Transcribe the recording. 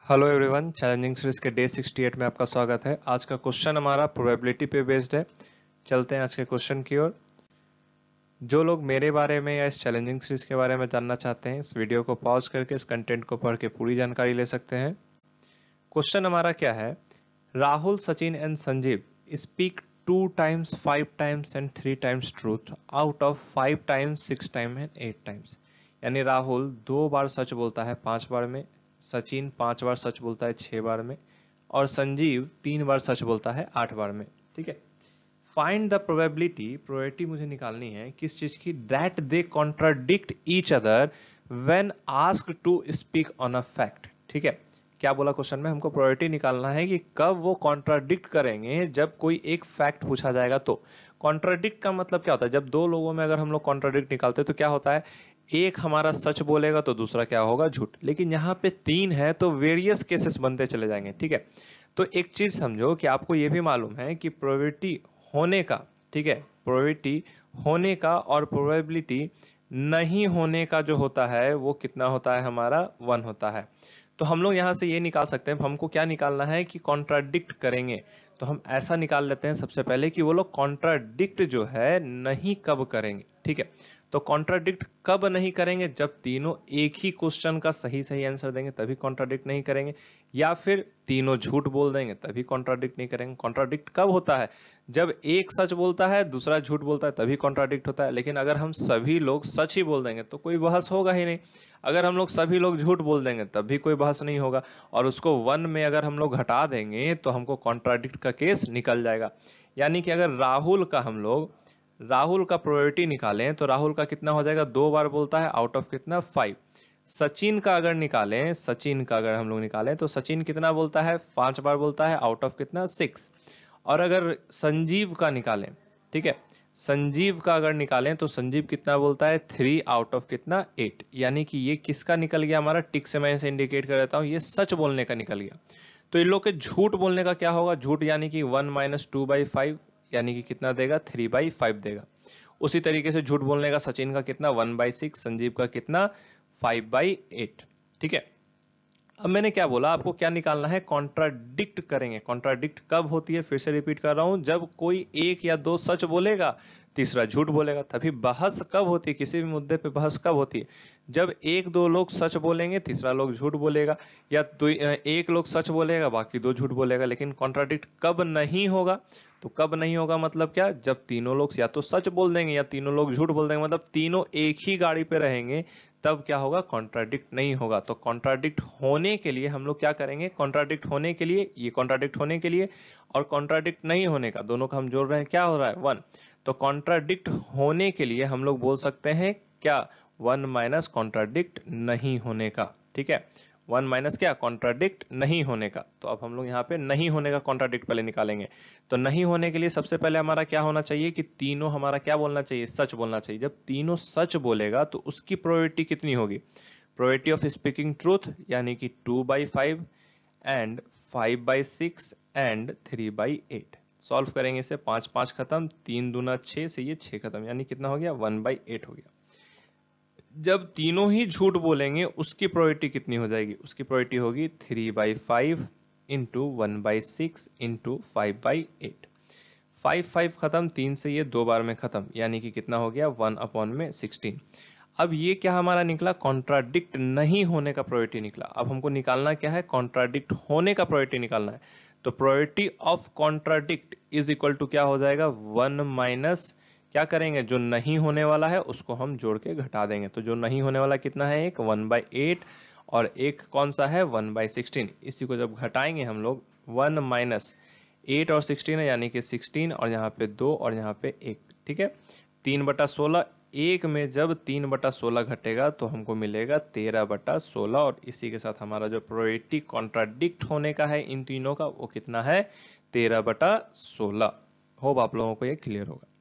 Hello everyone, challenging series के day 68 में आपका स्वागत है। आज का क्वेश्चन हमारा प्रोबेबिलिटी पे बेस्ड है। चलते हैं आज के क्वेश्चन की ओर। जो लोग मेरे बारे में या इस चैलेंजिंग सीरीज के बारे में जानना चाहते हैं, इस वीडियो को पॉज करके इस कंटेंट को पढ़ के पूरी जानकारी ले सकते हैं। क्वेश्चन हमारा क्या है? Rahul, Sachin and Sanjeev speak 2 times, 5 times and 3 times truth out of 5 times, 6 times and 8 times. यानी राहुल 2 बार सच बोलता है 5 बार में, सचिन 5 बार सच बोलता है 6 बार में, और संजीव 3 बार सच बोलता है 8 बार में। ठीक है। फाइंड द प्रोबेबिलिटी मुझे निकालनी है किस चीज की? That they contradict each other when asked to speak on a fact. ठीक है। क्या बोला क्वेश्चन में? हमको प्रोबेबिलिटी निकालना है कि कब वो कॉन्ट्राडिक्ट करेंगे जब कोई एक फैक्ट पूछा जाएगा। तो कॉन्ट्राडिक्ट का मतलब क्या होता है? जब दो लोगों में अगर हम लोग कॉन्ट्राडिक्ट निकालते हैं तो क्या होता है? एक हमारा सच बोलेगा तो दूसरा क्या होगा? झूठ। लेकिन यहाँ पे 3 है तो वेरियस केसेस बनते चले जाएंगे। ठीक है। तो एक चीज समझो कि आपको ये भी मालूम है कि प्रोबेबिलिटी होने का, ठीक है, प्रोबेबिलिटी होने का और प्रोबेबिलिटी नहीं होने का जो होता है वो कितना होता है? हमारा 1 होता है। तो हम लोग यहाँ से ये निकाल सकते हैं, हमको क्या निकालना है कि कॉन्ट्राडिक्ट करेंगे। तो हम ऐसा निकाल लेते हैं सबसे पहले कि वो लोग कॉन्ट्राडिक्ट जो है नहीं कब करेंगे। ठीक है। तो कॉन्ट्राडिक्ट कब नहीं करेंगे? जब तीनों एक ही क्वेश्चन का सही सही आंसर देंगे तभी कॉन्ट्राडिक्ट नहीं करेंगे, या फिर तीनों झूठ बोल देंगे तभी कॉन्ट्राडिक्ट नहीं करेंगे। कॉन्ट्राडिक्ट कब होता है? जब एक सच बोलता है दूसरा झूठ बोलता है तभी कॉन्ट्राडिक्ट होता है। लेकिन अगर हम सभी लोग सच ही बोल देंगे तो कोई बहस होगा ही नहीं। अगर हम लोग सभी लोग झूठ बोल देंगे तब भी कोई बहस नहीं होगा। और उसको 1 में अगर हम लोग घटा देंगे तो हमको कॉन्ट्राडिक्ट का केस निकल जाएगा। यानी कि अगर राहुल का प्रोबेबिलिटी निकालें तो राहुल का कितना हो जाएगा? 2 बार बोलता है आउट ऑफ कितना? 5। सचिन का अगर हम लोग निकालें तो सचिन कितना बोलता है? 5 बार बोलता है आउट ऑफ कितना? 6। और अगर संजीव का निकालें, ठीक है, संजीव का अगर निकालें तो संजीव कितना बोलता है? 3 आउट ऑफ कितना? 8। यानी कि ये किसका निकल गया? हमारा टिक से मैं इसे इंडिकेट कर देता हूं, ये सच बोलने का निकल गया। तो इन लोग के झूठ बोलने का क्या होगा? झूठ यानी कि 1 - 2/5 यानी कि कितना देगा? 3/5 देगा। उसी तरीके से झूठ बोलने का सचिन का कितना? 1/6, संजीव का कितना? 5/8। ठीक है। अब मैंने क्या बोला? आपको क्या निकालना है? कॉन्ट्राडिक्ट करेंगे। कॉन्ट्राडिक्ट कब होती है? फिर से रिपीट कर रहा हूं, जब कोई 1 या 2 सच बोलेगा तीसरा झूठ बोलेगा। तभी बहस कब होती है? किसी भी मुद्दे पे बहस कब होती है? जब 1-2 लोग सच बोलेंगे तीसरा लोग झूठ बोलेगा, या एक लोग सच बोलेगा बाकी 2 झूठ बोलेगा। लेकिन कॉन्ट्राडिक्ट कब नहीं होगा? तो कब नहीं होगा मतलब क्या? जब तीनों लोग या तो सच बोल देंगे या तीनों लोग झूठ बोल देंगे, मतलब तीनों एक ही गाड़ी पे रहेंगे, तब क्या होगा? कॉन्ट्राडिक्ट नहीं होगा। तो कॉन्ट्राडिक्ट होने के लिए हम लोग क्या करेंगे? कॉन्ट्राडिक्ट होने के लिए, ये कॉन्ट्राडिक्ट होने के लिए और कॉन्ट्राडिक्ट नहीं होने का, दोनों का हम जोड़ रहे हैं, क्या हो रहा है? 1। तो कॉन्ट्राडिक्ट होने के लिए हम लोग बोल सकते हैं क्या? 1 माइनस कॉन्ट्राडिक्ट नहीं होने का। ठीक है। 1 माइनस क्या? कॉन्ट्राडिक्ट नहीं होने का। तो अब हम लोग यहाँ पे नहीं होने का कॉन्ट्राडिक्ट पहले निकालेंगे। तो नहीं होने के लिए सबसे पहले हमारा क्या होना चाहिए कि तीनों हमारा क्या बोलना चाहिए? सच बोलना चाहिए। जब तीनों सच बोलेगा तो उसकी प्रोबेबिलिटी कितनी होगी? प्रोबेबिलिटी ऑफ स्पीकिंग ट्रूथ यानी कि 2/5 एंड 5/6 एंड 3/8। सॉल्व करेंगे इसे, 5 5 खत्म, 3 दूना 6 से ये 6 खत्म, यानी कितना हो गया? 1/8 हो गया। जब तीनों ही झूठ बोलेंगे उसकी प्रोबेबिलिटी कितनी हो जाएगी? उसकी प्रोबेबिलिटी होगी 3/5 इंटू 1/6 इंटू 5/8। 5 खत्म, 3 से ये 2 बार में खत्म, यानी कि कितना हो गया? 1/16। अब ये क्या हमारा निकला? कॉन्ट्राडिक्ट नहीं होने का प्रोबेबिलिटी निकला। अब हमको निकालना क्या है? कॉन्ट्राडिक्ट होने का प्रोबेबिलिटी निकालना है। तो probability of contradict is equal to क्या हो जाएगा? 1 माइनस क्या करेंगे? जो नहीं होने वाला है उसको हम जोड़ के घटा देंगे। तो जो नहीं होने वाला कितना है? एक 1/8 और एक कौन सा है? 1/16। इसी को जब घटाएंगे हम लोग, 1 माइनस 8 और 16 है, यानी कि 16, और यहाँ पे 2 और यहाँ पे 1। ठीक है। 3/16, एक में जब 3/16 घटेगा तो हमको मिलेगा 13/16। और इसी के साथ हमारा जो प्रोबेबिलिटी कॉन्ट्राडिक्ट होने का है इन तीनों का, वो कितना है? 13/16। होप आप लोगों को ये क्लियर होगा।